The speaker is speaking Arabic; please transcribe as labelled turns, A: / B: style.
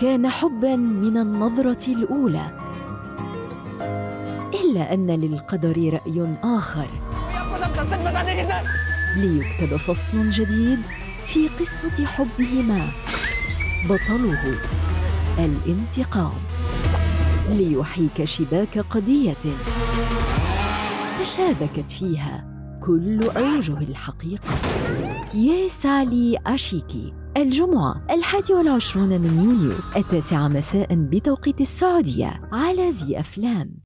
A: كان حباً من النظرة الأولى، إلا أن للقدر رأي آخر. ليكتب فصل جديد في قصة حبهما، بطله الانتقام، ليحيك شباك قضية تشابكت فيها كل أوجه الحقيقة. يا سالي أشيكي، الجمعة 21 من يونيو 9 مساء بتوقيت السعودية على زي أفلام.